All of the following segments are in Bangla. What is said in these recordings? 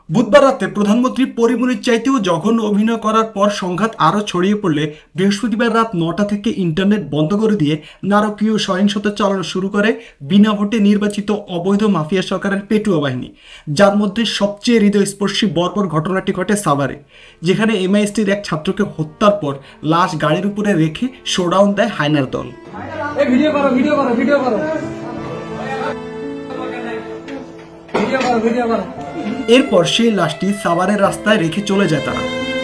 বুধবার রাতে প্রধানমন্ত্রী পরিমনির চাইতেও জঘন্য অভিনয় করার পর সংঘাত আরও ছড়িয়ে পড়লে বৃহস্পতিবার রাত ৯টা থেকে ইন্টারনেট বন্ধ করে দিয়ে নারকীয় সহিংসতা চালানো শুরু করে বিনা ভোটে নির্বাচিত অবৈধ মাফিয়া সরকারের পেটুয়া বাহিনী, যার মধ্যে সবচেয়ে হৃদয়স্পর্শী বর্বর ঘটনাটি ঘটে সাভারে, যেখানে এমআইএসটির এক ছাত্রকে হত্যার পর লাশ গাড়ির উপরে রেখে শোডাউন দেয় হায়নার দল। এরপর সেই লাশটি সাভারের রাস্তায় রেখে চলে যায় তারা।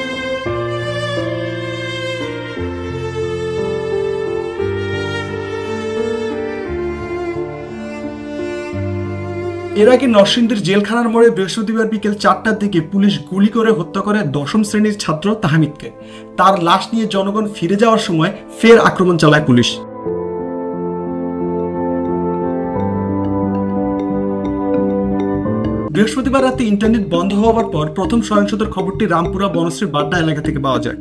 এর আগে নরসিংদীর জেলখানার মোড়ে বৃহস্পতিবার বিকেল ৪টার দিকে পুলিশ গুলি করে হত্যা করে ১০ম শ্রেণীর ছাত্র তাহমিদকে। তার লাশ নিয়ে জনগণ ফিরে যাওয়ার সময় ফের আক্রমণ চালায় পুলিশ। বৃহস্পতিবার রাতে ইন্টারনেট বন্ধ হওয়ার পর প্রথম সহিংসতার খবরটি রামপুরা বনশ্রী বাড্ডা এলাকা থেকে পাওয়া যায়।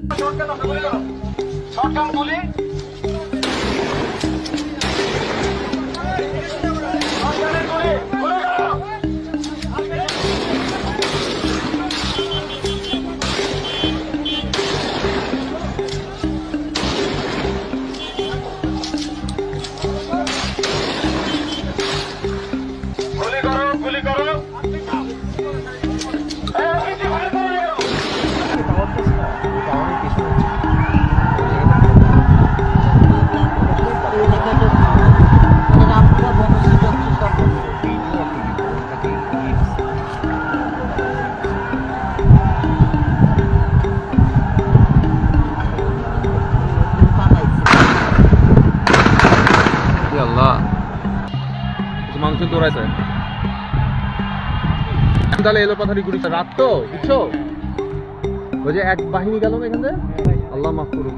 মাংস দৌড়াইছে তাহলে এলো পাথারি গুড়ি রাত তো বুঝছো, ওই যে এক বাহিনী গেল না এখান থেকে। আল্লাহ মাফ করুক,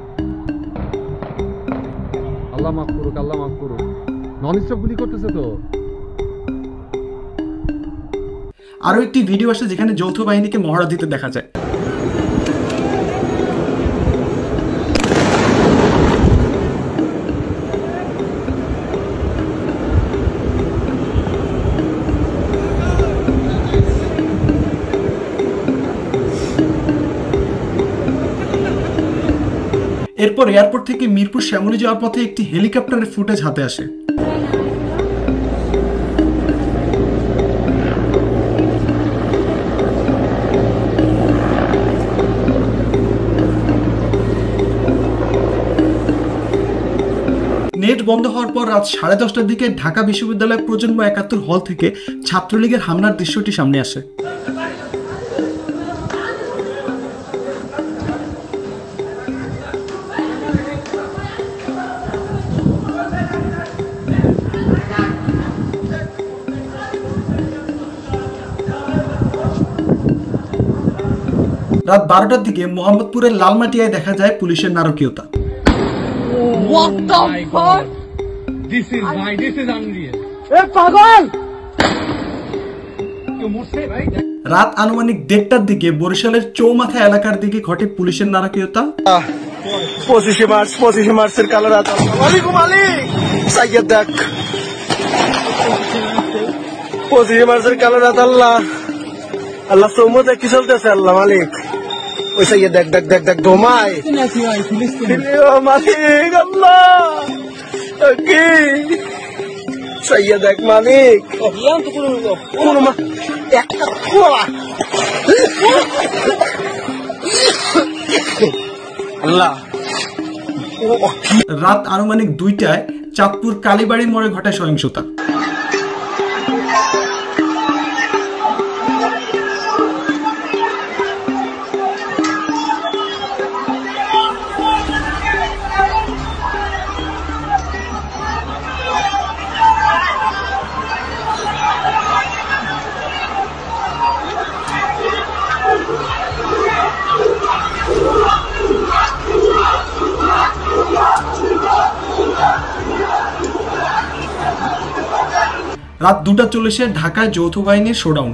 আল্লাহ মাফ করুক, আল্লাহ মাফ করুক। নন স্টপ গুলি করতেছে তো। আরো একটি ভিডিও আসে যেখানে যৌথ বাহিনীকে মহড়া দিতে দেখা যায়। এরপর এয়ারপোর্ট থেকে মিরপুর শ্যামলী যাওয়ার পথে একটি হেলিকপ্টারের ফুটেজ হাতে আসে। নেট বন্ধ হওয়ার পর রাত 10:30টার দিকে ঢাকা বিশ্ববিদ্যালয় প্রজন্ম ৭১ হল থেকে ছাত্রলীগের হামলার দৃশ্যটি সামনে আসে। রাত 12টার দিকে মোহাম্মদপুরের লালমাটিয়ায় দেখা যায় পুলিশের নারকীয়তা। রাত আনুমানিক 1:30টার দিকে বরিশালের চৌমাথা এলাকার দিকে ঘটে পুলিশের নারকীয়তা। 25 মার্চের কালো রাত। ওয়ালাইকুম আলাইকুম সাইয়্যদ দেখ 25 মার্চের কালো রাত। আল্লাহ আল্লাহ চৌমতে কি চলতেছে আল্লাহ মালিক। ওই সাইয়্যদ দেখ দেখ দেখ দেখ ধোমায় মালিক আল্লাহ কি সাইয়্যদ দেখ মালিক একটা আল্লাহ। রাত আনুমানিক 2টায় চাঁদপুর কালীবাড়ির মোড়ে ঘটে সহিংসতা। রাত 2:40 ঢাকায় যৌথ বাহিনীর শোডাউন।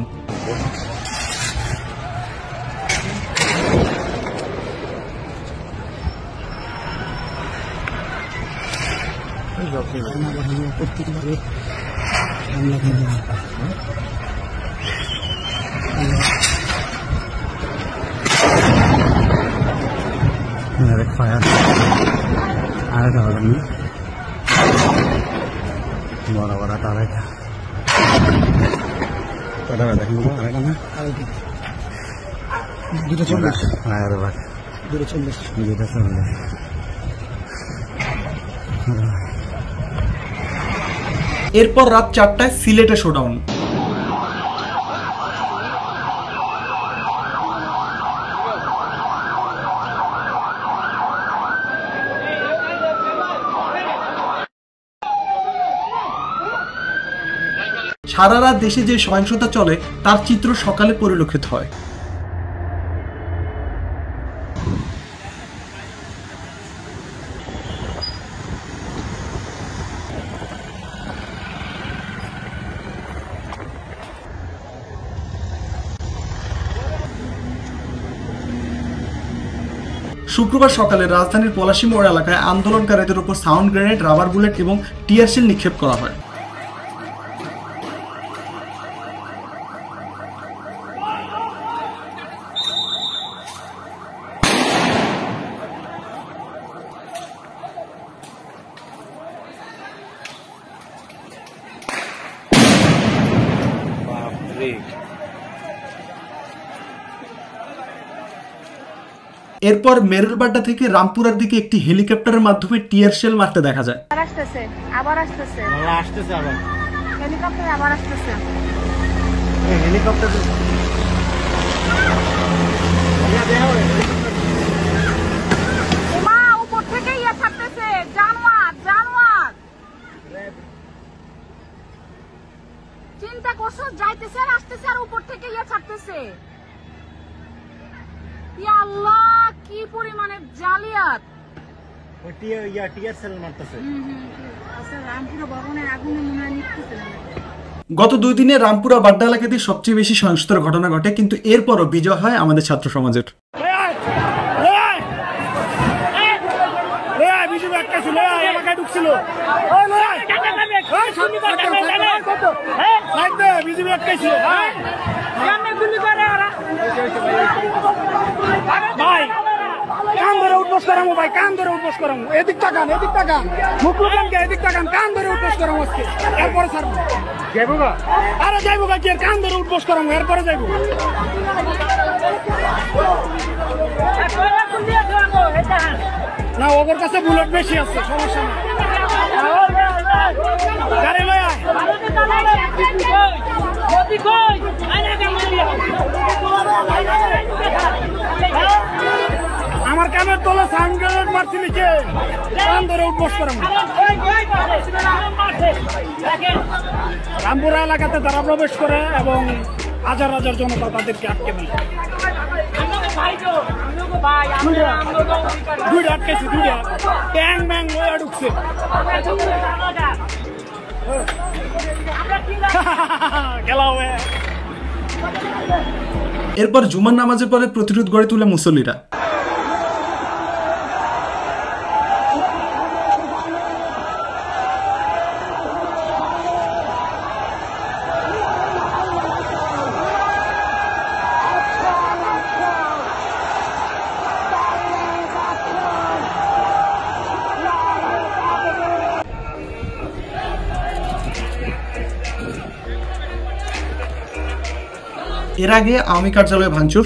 আমরা ফায়ার আর বড় বড় তারা কটা দেখেন আরেকটা না দুটো 40 ফায়ার বাক দুটো 40 এরপর রাত 4টায় সিলেটে শোডাউন। সারা রাত দেশে যে সহিংসতা চলে তার চিত্র সকালে পরিলক্ষিত হয়। শুক্রবার সকালে রাজধানীর পলাশী মোড় এলাকায় আন্দোলনকারীদের উপর সাউন্ড গ্রেনেড, রাবার বুলেট এবং টিয়ার শেল নিক্ষেপ করা হয়। এরপর মেরুলবাড্ডা থেকে রামপুরার দিকে একটি হেলিকপ্টারের মাধ্যমে টিয়ার শেল মারতে দেখা যায়। চিন্তা করছো যাইতেছে আর আসতেছে আর উপর থেকে ইয়া ছাড়তেছে। আল্লাহ কি পরিমাণে জালিয়াত! গত 2 দিনে রামপুরা বাড্ডা এলাকাতে সবচেয়ে বেশি সহিংসতার ঘটনা ঘটে, কিন্তু এরপরও বিজয় হয় আমাদের ছাত্র সমাজের। ভাই কান ধরে উঠবস করামো, ভাই কান ধরে উঠবস করামো, এদিক তাকান মুখলুকানকে এদিক তাকান, কান ধরে উঠবস করামো আজকে, এরপরে ছাড়বো যাইবো গা। আরে যাইবো গা কি, কান ধরে উঠবস করামো, এরপরে যাইবো। না ওদের কাছে বুলেট বেশি আছে, সমস্যা নেই। গাড়ি লয় আয়। আমার কানের তলে সাউন্ড গ্রেনেড মারছি লিখে, কান ধরে উঠবস করামো। রামপুরা এলাকাতে তারা প্রবেশ করে এবং হাজার হাজার জনতা তাদেরকে আটকে দেয়। দুইটা আটকেছি, দুইটা ট্যাং ব্যাং লয়ে ঢুকছে। এরপর জুমার নামাজের পরে প্রতিরোধ গড়ে তুলে মুসল্লিরা। এর আগে আওয়ামী কার্যালয়ে ভাঙচুর,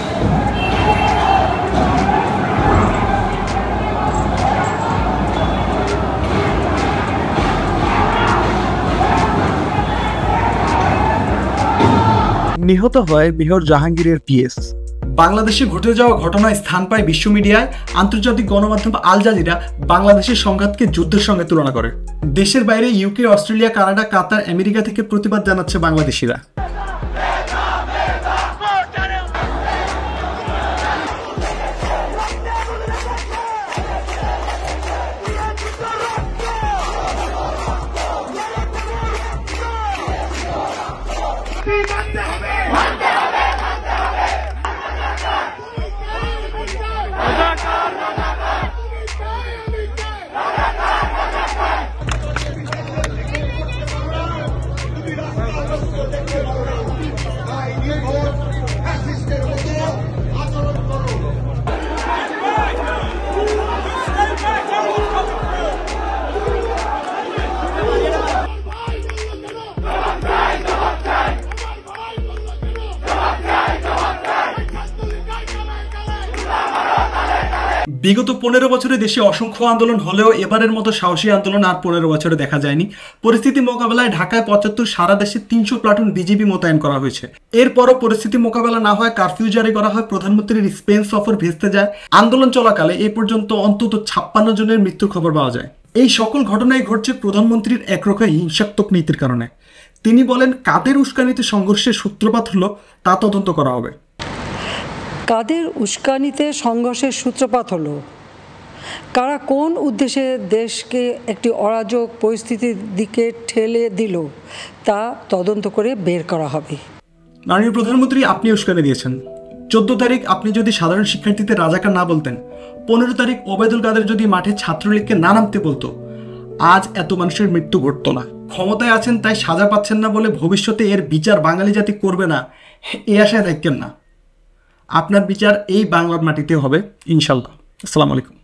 নিহত হয় মেয়র জাহাঙ্গীরের পিএস। বাংলাদেশে ঘটে যাওয়া ঘটনায় স্থান পায় বিশ্ব মিডিয়ায়। আন্তর্জাতিক গণমাধ্যম আল জাজিরা বাংলাদেশের সংঘাতকে যুদ্ধের সঙ্গে তুলনা করে। দেশের বাইরে UK, Australia, Canada, Qatar, America থেকে প্রতিবাদ জানাচ্ছে বাংলাদেশিরা। বিগত 15 বছরে দেশে অসংখ্য আন্দোলন হলেও এবারের মতো সাহসী আন্দোলন আর 15 বছরে দেখা যায়নি। পরিস্থিতি মোকাবেলায় ঢাকায় 75, সারা দেশে 300 প্লাটুন বিজিবি মোতায়েন করা হয়েছে। এরপরও পরিস্থিতি মোকাবেলা না হয় কারফিউ জারি করা হয়, প্রধানমন্ত্রীর স্পেন সফর ভেস্তে যায়। আন্দোলন চলাকালে এ পর্যন্ত অন্তত 56 জনের মৃত্যুর খবর পাওয়া যায়। এই সকল ঘটনাই ঘটছে প্রধানমন্ত্রীর একরোখা হিংসাত্মক নীতির কারণে। তিনি বলেন, কাদের উস্কানিতে সংঘর্ষের সূত্রপাত হলো তা তদন্ত করা হবে। কাদের উস্কানিতে সংঘর্ষের সূত্রপাত হলো, কারা কোন উদ্দেশ্যে দেশকে একটি অরাজক পরিস্থিতির দিকে ঠেলে দিল তা তদন্ত করে বের করা হবে। মাননীয় প্রধানমন্ত্রী, আপনি উস্কানি দিয়েছেন। 14 তারিখ আপনি যদি সাধারণ শিক্ষার্থীদের রাজাকার না বলতেন, 15 তারিখ ওবায়দুল কাদের যদি মাঠে ছাত্রলীগকে না নামতে বলতো, আজ এত মানুষের মৃত্যু ঘটতো না। ক্ষমতায় আছেন তাই সাজা পাচ্ছেন না বলে ভবিষ্যতে এর বিচার বাঙালি জাতি করবে না এ আশায় থাকতেন না। আপনার বিচার এই বাংলার মাটিতে হবে ইনশাল্লাহ। আসসালামু আলাইকুম।